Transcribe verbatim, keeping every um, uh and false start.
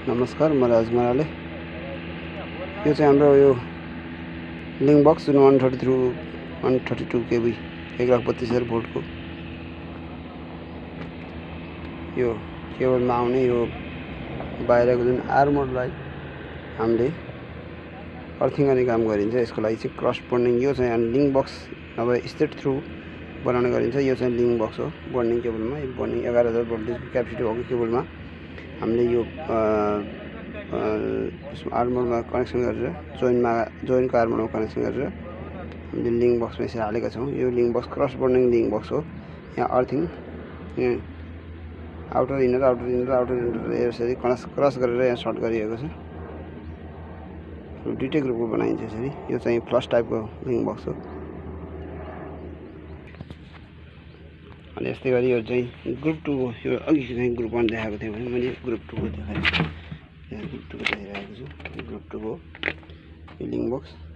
नमस्कार, म राज मराले। यो चाहिँ हाम्रो यो लिङ्क बक्स जुन one thirty through one thirty two KB एक लाख बत्तीस हजार भोल्टको यो केबलमा आउने यो बाहिरको जुन आर्मरलाई हामीले अर्थिङ गर्ने काम गरिन्छ। यसको लागि चाहिँ क्रस बन्डिङ यो चाहिँ लिङ्क बक्स नभए स्टेट थ्रु बनाउने गरिन्छ। यो चाहिँ लिङ्क बक्स हो बन्डिङ केबलमा। यो बन्डिङ एघार हजार भोल्टेजको क्यापेसिटी भएको केबलमा हामीले यो आर्मरमा कनेक्सन गरेर जोइनमा जोइनको आर्मरमा कनेक्सन गरेर हामीले लिङ्क बक्समा यसरी हालेका छौँ। यो link box cross bonding link box हो। यहाँ अर्थिङ यहाँ outer inner outer inner outer inner यसरी क्रस क्रस गरेर यहाँ सर्ट गरिएको छ। दुईटै ग्रुपको बनाइन्छ यसरी। यो चाहिँ फ्लस टाइपको लिङ्क बक्स हो। अनि यस्तै गरी यो चाहिँ ग्रुप टू हो। यो अघि चाहिँ ग्रुप वन देखाएको थिएँ भने मैले ग्रुप टू को देखाएँ। यहाँ ग्रुप टू को देखाइरहेको छु। ग्रुप टू को यो लिङ्क बक्स